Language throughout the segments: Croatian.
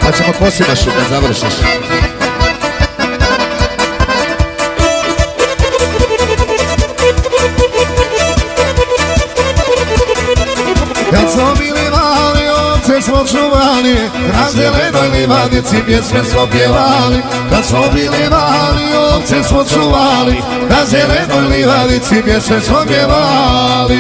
Pa ćemo Kosimašu da završiš. Kad smo bili mali, ovce smo čuvali, na zelenoj livadici pjesme smo pjevali. Kad smo bili mali, ovce smo čuvali, na zelenoj livadici pjesme smo pjevali.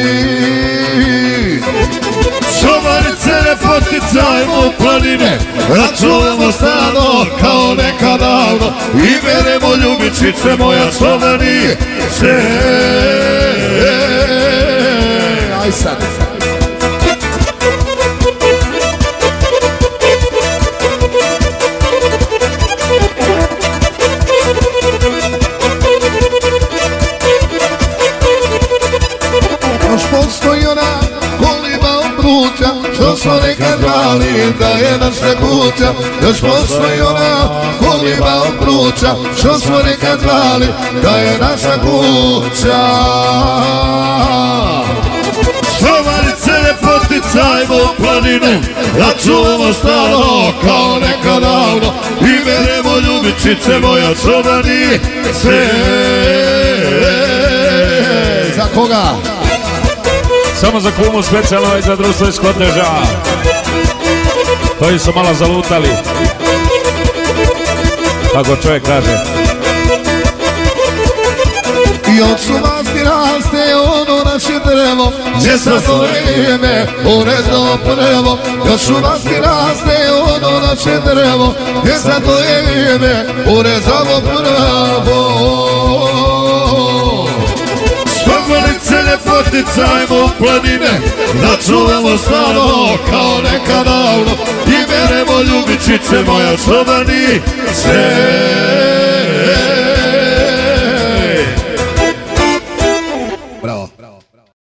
Čuvarice ne poticajmo u planine, račuvamo stado kao nekad davno i beremo ljubičice moja čuvanice. Aj sad. Još postoji ona koliba od pruća, što smo nekad zvali da je naša kuća. Još postoji ona koliba od pruća, što smo nekad zvali da je naša kuća. Čuvarice ne poticajmo u planinu, račuvamo stalo kao nekad davno i beremo ljubičice moja čuvanice. Za koga? Samo za kumu specijalno i za društvo iz Koteža. Koji su malo zalutali, kako čovjek kaže. I od šumasti raste ono naše drvo, gdje sad to vrijeme urezno prvo. I od šumasti raste ono naše drvo, gdje sad to vrijeme urezno prvo. Čuvarice ne poticajmo u planine, račuvamo stano kao nekad davno i beremo ljubičice moja čuvanice.